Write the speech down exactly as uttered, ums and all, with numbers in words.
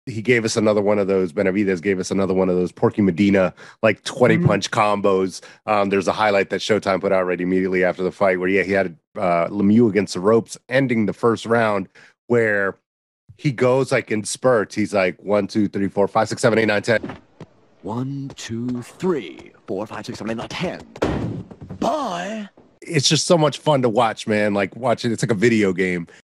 he gave us another one of those. Benavidez gave us another one of those Porky Medina like twenty mm-hmm. punch combos. Um, there's a highlight that Showtime put out right immediately after the fight where yeah he had uh, Lemieux against the ropes, ending the first round where he goes like in spurts. He's like one, two, three, four, five, six, seven, eight, nine, ten. One, two, three, four, five, six, seven, eight, nine, ten. Bye. It's just so much fun to watch, man. Like watching, it's like a video game.